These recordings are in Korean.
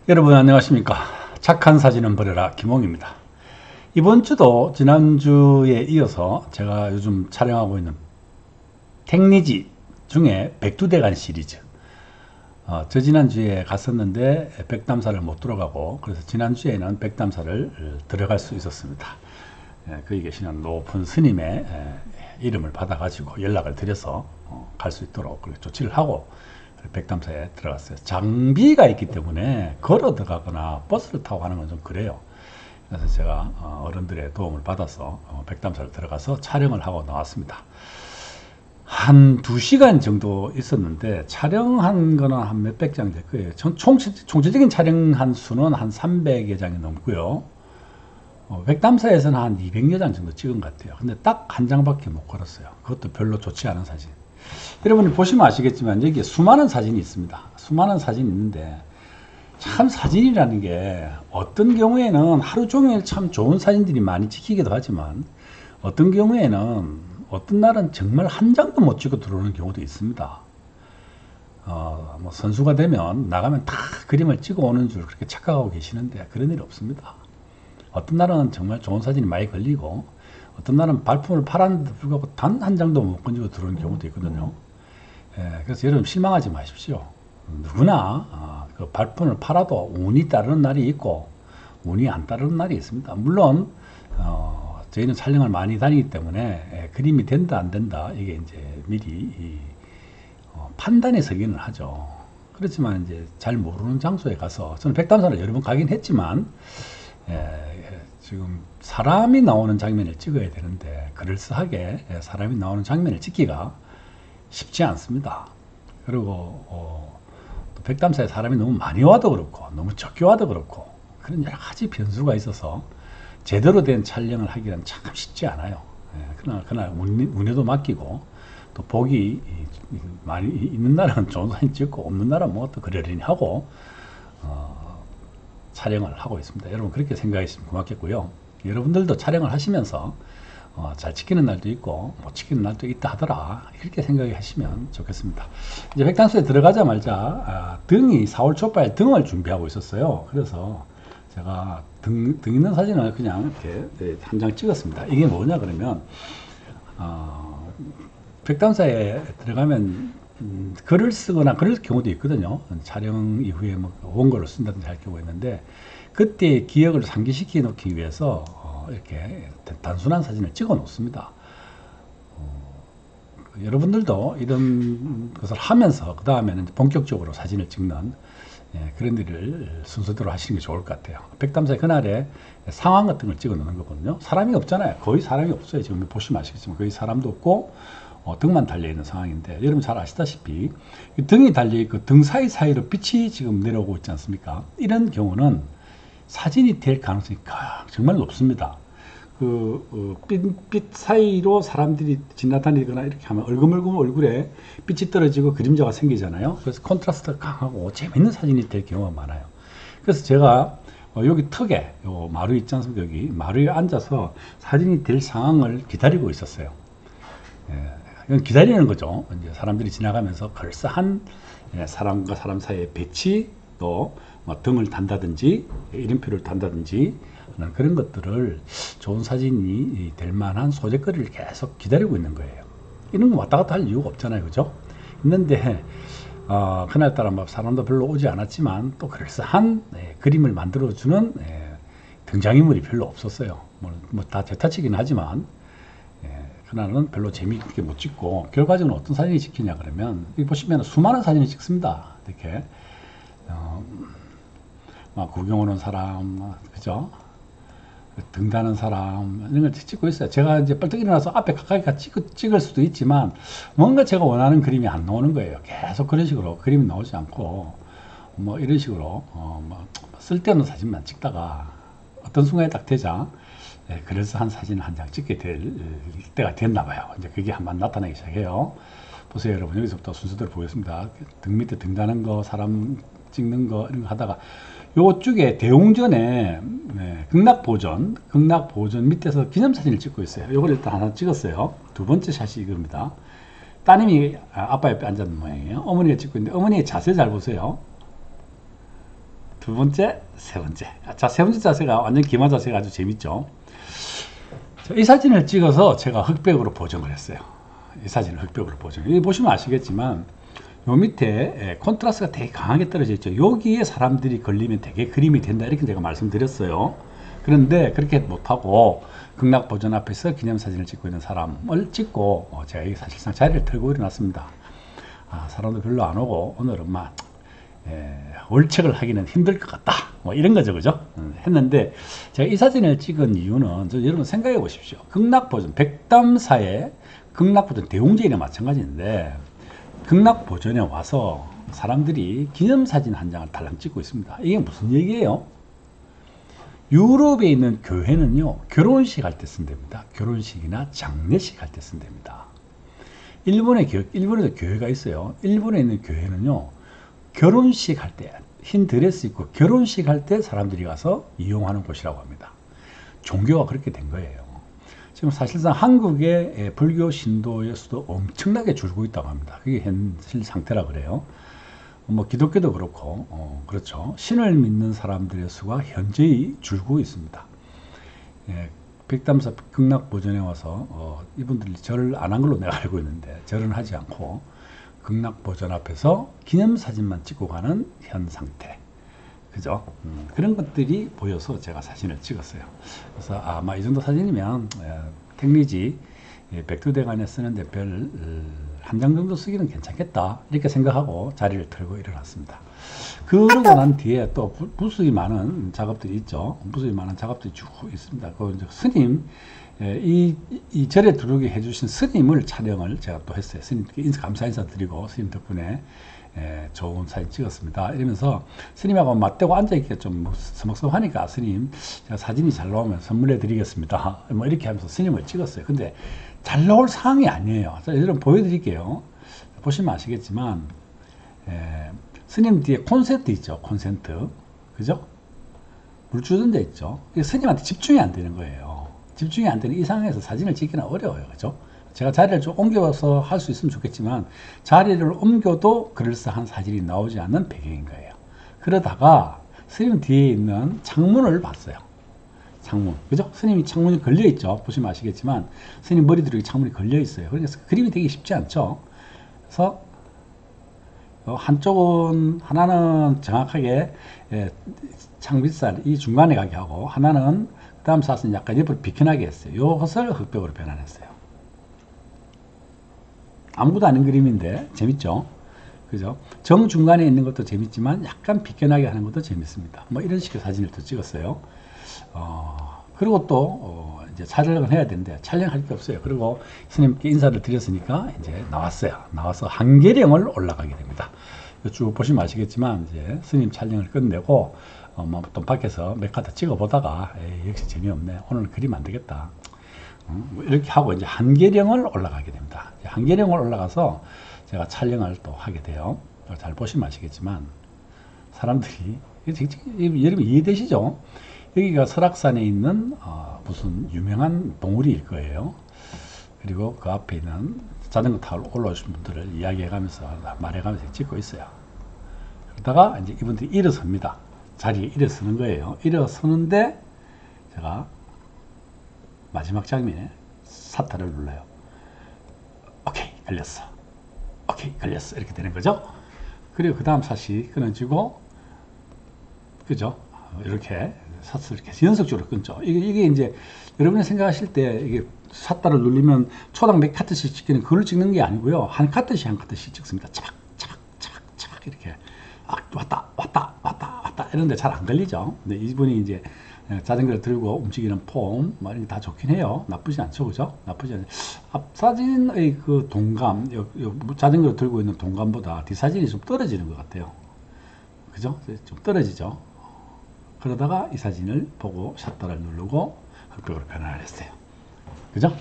여러분 안녕하십니까. 착한 사진은 버려라 김홍입니다. 이번 주도 지난주에 이어서 제가 요즘 촬영하고 있는 택리지 중에 백두대간 시리즈, 저 지난주에 갔었는데 백담사를 못 들어가고, 그래서 지난주에는 백담사를 들어갈 수 있었습니다. 거기 계시는 높은 스님의 이름을 받아 가지고 연락을 드려서 갈 수 있도록 그렇게 조치를 하고 백담사에 들어갔어요. 장비가 있기 때문에 걸어 들어가거나 버스를 타고 가는 건 좀 그래요. 그래서 제가 어른들의 도움을 받아서 백담사를 들어가서 촬영을 하고 나왔습니다. 한 2시간 정도 있었는데, 촬영한 거는 한 몇백 장 될 거예요. 총체적인 촬영한 수는 한 300여 장이 넘고요. 백담사에서는 한 200여 장 정도 찍은 것 같아요. 근데 딱 한 장밖에 못 걸었어요. 그것도 별로 좋지 않은 사진. 여러분이 보시면 아시겠지만 여기에 수많은 사진이 있습니다. 수많은 사진이 있는데, 참 사진이라는 게 어떤 경우에는 하루 종일 참 좋은 사진들이 많이 찍히기도 하지만, 어떤 경우에는 어떤 날은 정말 한 장도 못 찍고 들어오는 경우도 있습니다. 뭐 선수가 되면 나가면 다 그림을 찍어 오는 줄 그렇게 착각하고 계시는데, 그런 일이 없습니다. 어떤 날은 정말 좋은 사진이 많이 걸리고, 어떤 날은 발품을 팔았는데도 불구하고 단 한 장도 못 건지고 들어오는 경우도 있거든요. 그래서 여러분 실망하지 마십시오. 누구나 그 발품을 팔아도 운이 따르는 날이 있고 운이 안 따르는 날이 있습니다. 물론 저희는 촬영을 많이 다니기 때문에 그림이 된다 안 된다 이게 이제 미리 판단이 서기는 하죠. 그렇지만 이제 잘 모르는 장소에 가서, 저는 백담사를 여러 번 가긴 했지만 지금 사람이 나오는 장면을 찍어야 되는데, 그럴싸하게 사람이 나오는 장면을 찍기가 쉽지 않습니다. 그리고 또 백담사에 사람이 너무 많이 와도 그렇고 너무 적게 와도 그렇고 그런 여러 가지 변수가 있어서 제대로 된 촬영을 하기는 참 쉽지 않아요. 그날 운에도 맡기고, 또 복이 많이 있는 날은 좋은 사진 찍고 없는 날은 뭐 또 그러려니 하고 촬영을 하고 있습니다. 여러분 그렇게 생각하시면 고맙겠고요. 여러분들도 촬영을 하시면서 잘 찍히는 날도 있고 못 찍히는 날도 있다 하더라, 이렇게 생각하시면 좋겠습니다. 이제 백담사에 들어가자마자 등이 4월 초발 등을 준비하고 있었어요. 그래서 제가 등 있는 사진을 그냥 이렇게 한 장 찍었습니다. 이게 뭐냐 그러면, 백담사에 들어가면 글을 쓰거나 그럴 경우도 있거든요. 촬영 이후에 뭐 원고를 쓴다든지 할 경우가 있는데, 그때 기억을 상기시켜 놓기 위해서 이렇게 단순한 사진을 찍어 놓습니다. 여러분들도 이런 것을 하면서 그 다음에는 본격적으로 사진을 찍는 그런 일을 순서대로 하시는 게 좋을 것 같아요. 백담사의 그날에 상황 같은 걸 찍어 놓는 거거든요. 사람이 없잖아요. 거의 사람이 없어요. 지금 보시면 아시겠지만 거의 사람도 없고 등만 달려있는 상황인데, 여러분 잘 아시다시피 등이 달려있고 등 사이사이로 빛이 지금 내려오고 있지 않습니까? 이런 경우는 사진이 될 가능성이 정말 높습니다. 빛 사이로 사람들이 지나다니거나 이렇게 하면 얼금얼금 얼굴에 빛이 떨어지고 그림자가 생기잖아요. 그래서 컨트라스트가 강하고 재밌는 사진이 될 경우가 많아요. 그래서 제가 여기 턱에 마루 있지 않습니까? 여기 마루에 앉아서 사진이 될 상황을 기다리고 있었어요. 이건 기다리는 거죠. 이제 사람들이 지나가면서 그럴싸한 사람과 사람 사이의 배치, 또 뭐 등을 단다든지 이름표를 단다든지 하는 그런 것들을 좋은 사진이 될 만한 소재거리를 계속 기다리고 있는 거예요. 이런 거 왔다 갔다 할 이유가 없잖아요. 그죠? 있는데 그날따라 뭐 사람도 별로 오지 않았지만 또 그럴싸한 그림을 만들어주는 등장인물이 별로 없었어요. 뭐 다 제 탓이긴 하지만 그날은 별로 재미있게 못 찍고, 결과적으로 어떤 사진이 찍히냐 그러면, 여기 보시면 수많은 사진이 찍습니다. 이렇게 막 구경 오는 사람, 그죠? 등 다는 사람, 이런 걸 찍고 있어요. 제가 이제 벌떡 일어나서 앞에 가까이 찍을 수도 있지만, 뭔가 제가 원하는 그림이 안 나오는 거예요. 계속 그런 식으로 그림이 나오지 않고, 뭐 이런 식으로 뭐 쓸데없는 사진만 찍다가 어떤 순간에 딱 되자 그래서 한 사진을 한 장 찍게 될 때가 됐나 봐요. 이제 그게 한번 나타나기 시작해요. 보세요, 여러분. 여기서부터 순서대로 보겠습니다. 등 밑에 등 다는 거, 사람 찍는 거, 이런 거 하다가 요쪽에 대웅전에 극락보전 밑에서 기념사진을 찍고 있어요. 요걸 일단 하나 찍었어요. 두 번째 샷이 이겁니다. 따님이 아빠 옆에 앉았는 모양이에요. 어머니가 찍고 있는데, 어머니의 자세 잘 보세요. 두 번째, 세 번째. 자, 세 번째 자세가 완전 기마 자세가 아주 재밌죠. 자, 이 사진을 찍어서 제가 흑백으로 보정을 했어요. 이 사진을 흑백으로 보정. 여기 보시면 아시겠지만 요 밑에 콘트라스트가 되게 강하게 떨어져 있죠. 여기에 사람들이 걸리면 되게 그림이 된다, 이렇게 제가 말씀드렸어요. 그런데 그렇게 못하고 극락 보전 앞에서 기념사진을 찍고 있는 사람을 찍고 제가 여기 사실상 자리를 털고 일어났습니다. 사람도 별로 안 오고 오늘은 막 월책을 하기는 힘들 것 같다, 뭐 이런 거죠, 그죠? 했는데 제가 이 사진을 찍은 이유는 여러분 생각해 보십시오. 극락보전, 백담사의 극락보전 대웅제이나 마찬가지인데 극락보전에 와서 사람들이 기념사진 한 장을 달랑 찍고 있습니다. 이게 무슨 얘기예요? 유럽에 있는 교회는요, 결혼식 할 때 쓴답니다. 결혼식이나 장례식 할 때 쓴답니다. 일본에도 교회가 있어요. 일본에 있는 교회는요, 결혼식 할 때, 흰 드레스 입고 결혼식 할 때 사람들이 가서 이용하는 곳이라고 합니다. 종교가 그렇게 된 거예요. 지금 사실상 한국의 불교 신도의 수도 엄청나게 줄고 있다고 합니다. 그게 현실 상태라 그래요. 뭐 기독교도 그렇고, 그렇죠. 신을 믿는 사람들의 수가 현저히 줄고 있습니다. 백담사 극락보전에 와서 이분들이 절을 안 한 걸로 내가 알고 있는데 절은 하지 않고 극락보전 앞에서 기념사진만 찍고 가는 현 상태, 그죠? 그런 것들이 보여서 제가 사진을 찍었어요. 그래서 아마 이 정도 사진이면 택리지 백두대간에 쓰는데 별 한 장 정도 쓰기는 괜찮겠다, 이렇게 생각하고 자리를 털고 일어났습니다. 그러고 난 뒤에 또 무수히 많은 작업들이 있죠. 무수히 많은 작업들이 쭉 있습니다. 그 스님, 이 절에 들어오게 해주신 스님을 촬영을 제가 또 했어요. 스님께 감사 인사 드리고 스님 덕분에 좋은 사진 찍었습니다. 이러면서 스님하고 맞대고 앉아있기가 좀 서먹서먹하니까 스님, 제가 사진이 잘 나오면 선물해 드리겠습니다, 뭐 이렇게 하면서 스님을 찍었어요. 근데 잘 나올 상황이 아니에요. 자, 여러분 보여드릴게요. 보시면 아시겠지만 스님 뒤에 콘센트 있죠. 콘센트, 그죠? 물 주던 데 있죠. 스님한테 집중이 안 되는 거예요. 집중이 안 되는 이 상황에서 사진을 찍기는 어려워요, 그죠? 제가 자리를 좀 옮겨서 할 수 있으면 좋겠지만 자리를 옮겨도 그럴싸한 사진이 나오지 않는 배경인 거예요. 그러다가 스님 뒤에 있는 창문을 봤어요. 창문, 그죠? 스님이 창문이 걸려 있죠. 보시면 아시겠지만 스님 머리 뒤로 창문이 걸려 있어요. 그래서 그림이 되기 쉽지 않죠. 그래서 한쪽은, 하나는 정확하게 창빗살 이 중간에 가게 하고, 하나는 그 다음 샷은 약간 옆으로 비켜나게 했어요. 이것을 흑백으로 변환했어요. 아무것도 아닌 그림인데 재밌죠? 그죠? 정중간에 있는 것도 재밌지만 약간 비껴나게 하는 것도 재밌습니다. 뭐 이런 식의 사진을 또 찍었어요. 그리고 또 이제 촬영을 해야 되는데 촬영할 게 없어요. 그리고 스님께 인사를 드렸으니까 이제 나와서 한계령을 올라가게 됩니다. 쭉 보시면 아시겠지만 이제 스님 촬영을 끝내고 또 밖에서 몇 카드 찍어 보다가 역시 재미없네, 오늘 그림 안 되겠다, 뭐 이렇게 하고 이제 한계령을 올라가게 됩니다. 한계령을 올라가서 제가 촬영을 또 하게 돼요. 잘 보시면 아시겠지만 사람들이, 여러분 이해되시죠? 여기가 설악산에 있는 무슨 유명한 봉우리일 거예요. 그리고 그 앞에 있는 자전거 타러 올라오신 분들을 이야기해가면서 말해가면서 찍고 있어요. 그러다가 이제 이분들이 일어섭니다. 자리에 일어서는 거예요. 일어서는데 제가 마지막 장면에 샤터를 눌러요. 오케이, 걸렸어. 오케이, 걸렸어. 이렇게 되는 거죠. 그리고 그 다음 샷이 끊어지고, 그죠? 이렇게 샷을 이렇게 연속적으로 끊죠. 이게 이제 여러분이 생각하실 때 이게 샷다를 누르면 초당 몇 카트씩 찍기는 그걸 찍는 게 아니고요. 한 카트씩 한 카트씩 찍습니다. 차박, 차박, 차박, 차박 이렇게 왔다, 왔다, 왔다, 왔다 이런데 잘 안 걸리죠. 근데 이분이 이제 자전거를 들고 움직이는 폼, 뭐 이런 게 다 좋긴 해요. 나쁘지 않죠, 그죠? 나쁘지 않죠. 앞 사진의 그 동감, 자전거를 들고 있는 동감보다 뒷 사진이 좀 떨어지는 것 같아요. 그죠? 좀 떨어지죠. 그러다가 이 사진을 보고 샷터를 누르고 흑백으로 변환을 했어요. 그죠?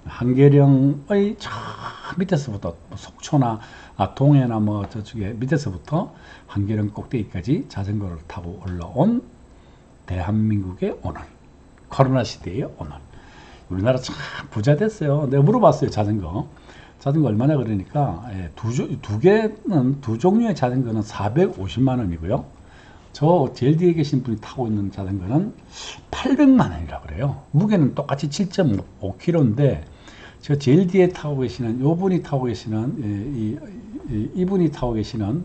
한계령의 저 밑에서부터 속초나 동해나 뭐 저쪽에 밑에서부터 한계령 꼭대기까지 자전거를 타고 올라온 대한민국의 오늘, 코로나 시대의 오늘. 우리나라 참 부자 됐어요. 내가 물어봤어요. 자전거 얼마냐 그러니까 두 종류의 자전거는 450만 원이고요. 저 제일 뒤에 계신 분이 타고 있는 자전거는 800만 원이라고 그래요. 무게는 똑같이 7.5kg인데 저 제일 뒤에 타고 계시는 요분이 타고 계시는 이분이 타고 계시는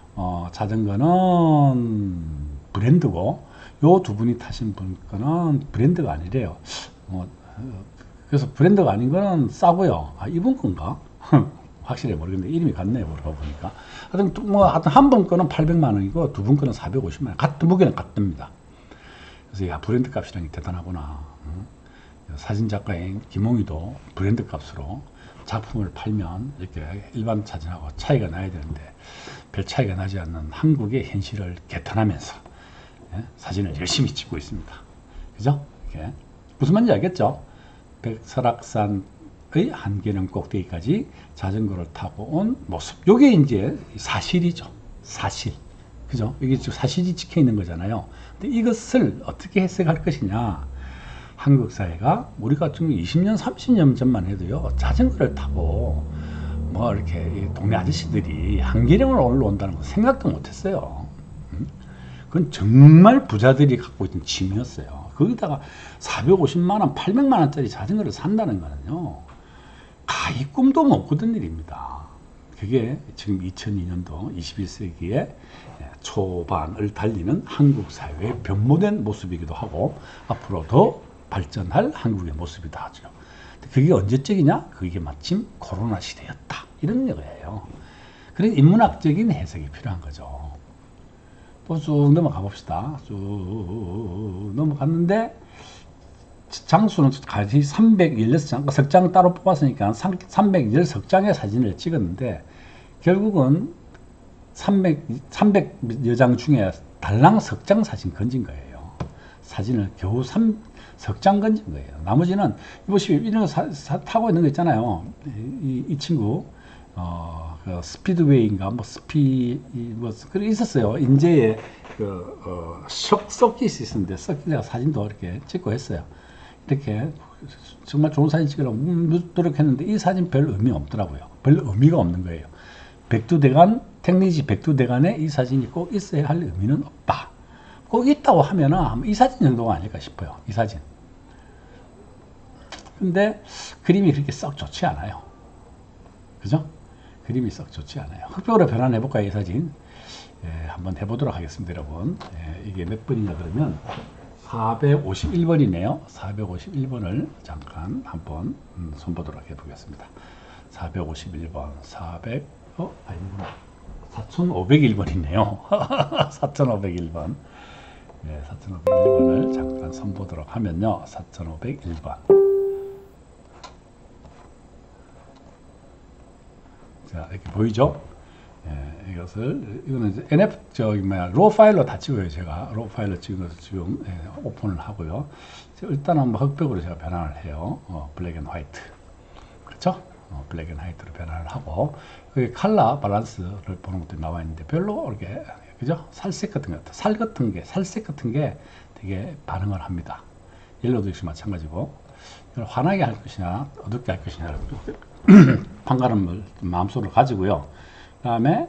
자전거는 브랜드고 요 두 분이 타신 분 거는 브랜드가 아니래요. 그래서 브랜드가 아닌 거는 싸고요. 아, 이분 건가? 확실히 모르겠는데 이름이 같네요. 물어보니까. 하여튼 한 분 거는 800만 원이고 두 분 거는 450만 원. 같은 무게는 같답니다. 그래서 야, 브랜드 값이라는 게 대단하구나. 사진 작가인 김홍희도 브랜드 값으로 작품을 팔면 이렇게 일반 사진하고 차이가 나야 되는데 별 차이가 나지 않는 한국의 현실을 개탄하면서 사진을 열심히 찍고 있습니다. 그죠? 이렇게. 무슨 말인지 알겠죠? 백설악산의 한계령 꼭대기까지 자전거를 타고 온 모습. 요게 이제 사실이죠. 사실. 그죠? 이게 지금 사실이 찍혀 있는 거잖아요. 근데 이것을 어떻게 해석할 것이냐. 한국 사회가 우리가 좀 20년, 30년 전만 해도요, 자전거를 타고 뭐 이렇게 동네 아저씨들이 한계령을 올라온다는 거 생각도 못 했어요. 그건 정말 부자들이 갖고 있던 취미였어요. 거기다가 450만원, 800만원짜리 자전거를 산다는 거는요, 가히 꿈도 못 꾸던 일입니다. 그게 지금 2002년도 21세기의 초반을 달리는 한국 사회의 변모된 모습이기도 하고 앞으로 더 발전할 한국의 모습이다 하죠. 그게 언제적이냐? 그게 마침 코로나 시대였다. 이런 거예요. 그런 인문학적인 해석이 필요한 거죠. 또 쭉 넘어가 봅시다. 쭉 넘어갔는데 장수는 가지 316장, 석장 따로 뽑았으니까 316장의 사진을 찍었는데 결국은 300여 장 중에 달랑 석장 사진 건진 거예요. 사진을 겨우 석장 건진 거예요. 나머지는 보시면 이런 거 타고 있는 거 있잖아요. 이 친구 그 스피드웨이인가 그래 있었어요. 인제에 서킷이 있었는데 서킷에 사진도 이렇게 찍고 했어요. 이렇게 정말 좋은 사진 찍으려고 노력했는데 이 사진 별 의미 없더라고요. 별 의미가 없는 거예요. 백두대간 택리지 백두대간에 이 사진이 꼭 있어야 할 의미는 없다. 꼭 있다고 하면은 이 사진 정도가 아닐까 싶어요. 이 사진. 근데 그림이 그렇게 썩 좋지 않아요. 그죠? 그림이 썩 좋지 않아요. 흑백으로 변환해 볼까요? 이 사진. 한번 해보도록 하겠습니다, 여러분. 이게 몇 번이냐 그러면 451번이네요. 451번을 잠깐 한번 손보도록 해보겠습니다. 451번, 4501번이네요. 4501번. 4501번을 잠깐 손보도록 하면요. 4501번. 자, 이렇게 보이죠? 이거는 이제 로우 파일로 다 찍어요. 제가 로우 파일로 찍어서 지금 오픈을 하고요. 일단은 뭐 흑백으로 제가 변환을 해요. 블랙 앤 화이트. 그렇죠? 블랙 앤 화이트로 변환을 하고, 여기 컬러 밸런스를 보는 것도 나와 있는데, 별로 이렇게, 그죠? 살색 같은 것, 살색 같은 게 되게 반응을 합니다. 옐로우도 역시 마찬가지고, 이걸 환하게 할 것이냐, 어둡게 할 것이냐, 판가름을 마음속으로 가지고요. 그 다음에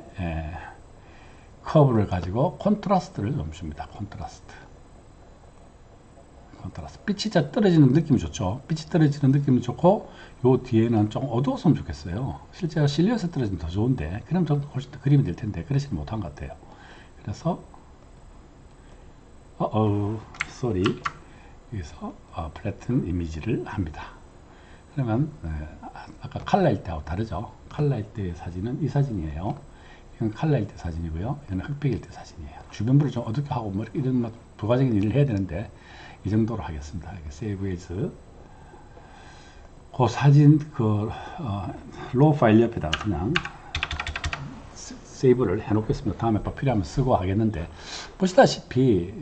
커브를 가지고 콘트라스트를 좀 줍니다. 콘트라스트. 빛이 떨어지는 느낌이 좋죠. 빛이 떨어지는 느낌이 좋고, 요 뒤에는 좀 어두웠으면 좋겠어요. 실제로 실루엣에 떨어지면 더 좋은데, 그럼 좀 훨씬 더 그림이 될 텐데, 그러지는 못한 것 같아요. 그래서, 쏘리. 여기서 플래튼 이미지를 합니다. 그러면 아까 칼라일 때하고 다르죠. 칼라일 때의 사진은 이 사진이에요. 이건 칼라일 때 사진이고요. 이건 흑백일 때 사진이에요. 주변부를 좀 어둡게 하고 뭐 이런 부가적인 일을 해야 되는데 이 정도로 하겠습니다. 이렇게 세이브 에이즈. 그 사진 로우 파일 옆에다가 그냥 세이브를 해 놓겠습니다. 다음에 또 필요하면 쓰고 하겠는데, 보시다시피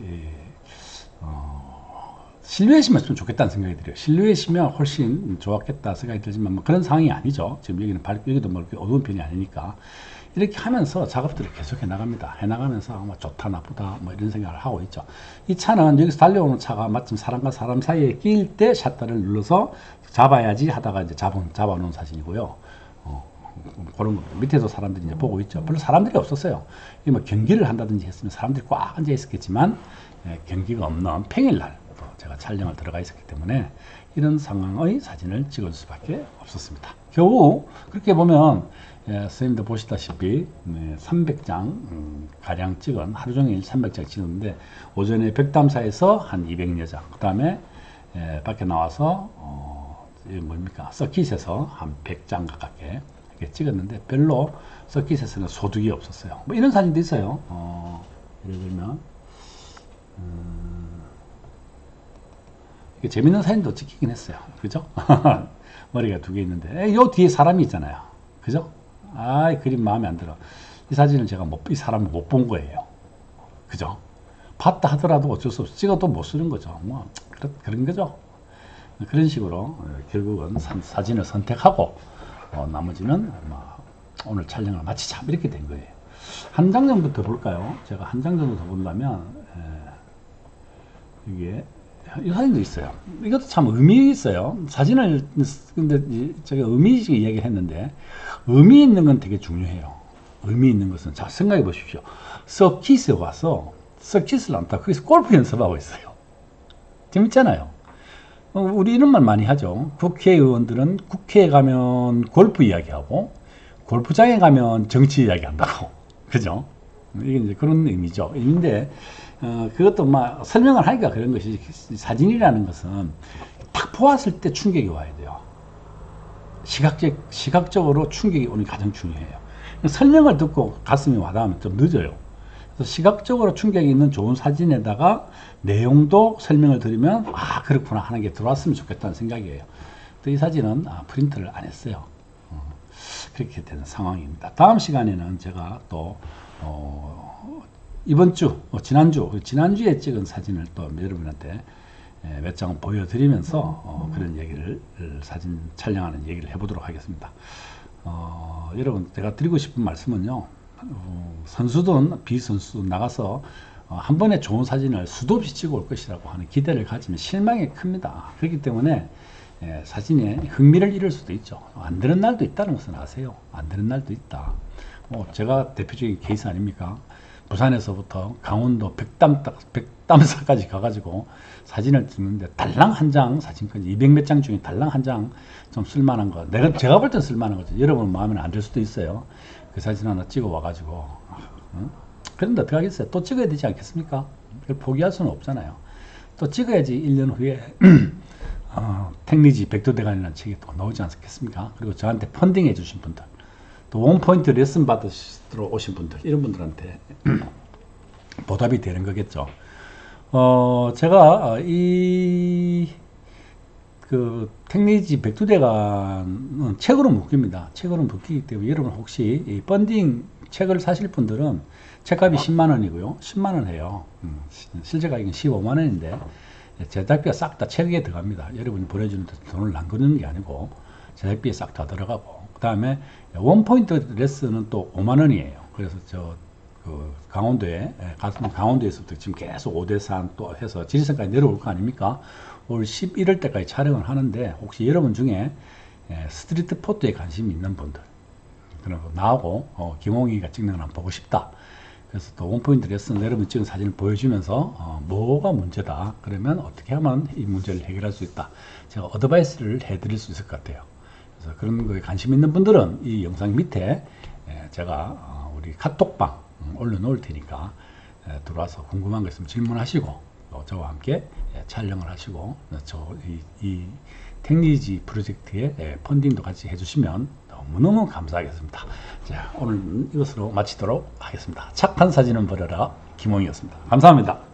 실루엣이면 좀 좋겠다는 생각이 들어요. 실루엣이면 훨씬 좋았겠다 생각이 들지만 뭐 그런 상황이 아니죠. 지금 여기는 여기도 뭐 이렇게 어두운 편이 아니니까 이렇게 하면서 작업들을 계속 해나갑니다. 해나가면서 뭐 좋다 나쁘다 뭐 이런 생각을 하고 있죠. 이 차는 여기서 달려오는 차가 마침 사람과 사람 사이에 끼일 때 샷터를 눌러서 잡아야지 하다가 이제 잡아놓은 사진이고요. 그런 겁니다. 밑에도 사람들이 이제 보고 있죠. 별로 사람들이 없었어요. 뭐 경기를 한다든지 했으면 사람들이 꽉 앉아 있었겠지만 경기가 없는 평일날 제가 촬영을 들어가 있었기 때문에 이런 상황의 사진을 찍을 수밖에 없었습니다. 겨우 그렇게 보면 선생님도 보시다시피 300장 가량 찍은 하루 종일 300장 찍었는데 오전에 백담사에서 한 200여 장, 그 다음에 밖에 나와서 뭡니까 서킷에서 한 100장 가깝게 이렇게 찍었는데 별로 서킷에서는 소득이 없었어요. 뭐 이런 사진도 있어요. 예를 들면 재밌는 사진도 찍히긴 했어요. 그죠? 머리가 두 개 있는데 요 뒤에 사람이 있잖아요. 그죠? 그림 마음에 안 들어. 이 사진을 제가 이 사람을 못 본 거예요. 그죠? 봤다 하더라도 어쩔 수 없어. 찍어도 못 쓰는 거죠. 뭐 그런 거죠. 그런 식으로 결국은 사진을 선택하고 나머지는 오늘 촬영을 마치자 이렇게 된 거예요. 한 장 정도 더 볼까요? 제가 한 장 정도 더 본다면 이게 이 사진도 있어요. 이것도 참 의미 있어요. 사진을 근데 제가 의미 이야기를 했는데 의미 있는 건 되게 중요해요. 의미 있는 것은 자 생각해 보십시오. 서킷에 와서 서킷을 안 타고 거기서 골프 연습하고 있어요. 재밌잖아요. 우리 이런 말 많이 하죠. 국회의원들은 국회에 가면 골프 이야기하고 골프장에 가면 정치 이야기한다고. 그죠? 이게 이제 그런 의미죠. 의미인데 그것도 막 설명을 하기가 그런 것이 사진이라는 것은 딱 보았을 때 충격이 와야 돼요. 시각적으로 충격이 오는 게 가장 중요해요. 설명을 듣고 가슴이 와닿으면 좀 늦어요. 그래서 시각적으로 충격이 있는 좋은 사진에다가 내용도 설명을 드리면 그렇구나 하는 게 들어왔으면 좋겠다는 생각이에요. 또 이 사진은 프린트를 안 했어요. 그렇게 되는 상황입니다. 다음 시간에는 제가 또 이번 주, 지난주에 찍은 사진을 또 여러분한테 몇 장 보여드리면서 그런 얘기를 사진 촬영하는 얘기를 해보도록 하겠습니다. 여러분 제가 드리고 싶은 말씀은요, 선수든 비선수든 나가서 한 번에 좋은 사진을 수도 없이 찍어 올 것이라고 하는 기대를 가지면 실망이 큽니다. 그렇기 때문에 사진에 흥미를 잃을 수도 있죠. 안 되는 날도 있다는 것은 아세요. 안 되는 날도 있다. 제가 대표적인 케이스 아닙니까? 부산에서부터 강원도 백담사까지 가가지고 사진을 찍는데 달랑 한 장 사진까지 200몇 장 중에 달랑 한 장 좀 쓸만한 거, 제가 볼 땐 쓸만한 거죠. 여러분 마음에는 안 들 수도 있어요. 그 사진 하나 찍어 와가지고 그런데 어떻게 하겠어요? 또 찍어야 되지 않겠습니까? 포기할 수는 없잖아요. 또 찍어야지 1년 후에 택리지 백두대간이라는 책이 또 나오지 않겠습니까? 그리고 저한테 펀딩해 주신 분들, 또 원포인트 레슨 받으시러 오신 분들, 이런 분들한테 보답이 되는 거겠죠. 제가 택리지 백두대간은 책으로 묶입니다. 책으로 묶이기 때문에 여러분 혹시 이 펀딩 책을 사실 분들은 책값이 10만 원이고요. 10만 원 해요. 실제 가격은 15만 원인데 제작비가 싹 다 책에 들어갑니다. 여러분이 보내주는 돈을 남기는 게 아니고 제작비에 싹 다 들어가고, 그 다음에 원포인트 레슨은 또 5만 원이에요. 그래서 강원도에서부터 지금 계속 5대산 또 해서 지리산까지 내려올 거 아닙니까? 올 11월 때까지 촬영을 하는데 혹시 여러분 중에 스트리트 포토에 관심이 있는 분들, 그리고 나하고 김홍희가 찍는 걸 한번 보고 싶다. 그래서 또 원포인트 레슨 여러분 찍은 사진을 보여주면서 뭐가 문제다, 그러면 어떻게 하면 이 문제를 해결할 수 있다, 제가 어드바이스를 해드릴 수 있을 것 같아요. 그래서 그런 거에 관심 있는 분들은 이 영상 밑에 제가 우리 카톡방 올려놓을 테니까 들어와서 궁금한 거 있으면 질문하시고 저와 함께 촬영을 하시고 이 택리지 프로젝트에 펀딩도 같이 해주시면 너무너무 감사하겠습니다. 자, 오늘 이것으로 마치도록 하겠습니다. 착한 사진은 버려라, 김홍이었습니다. 감사합니다.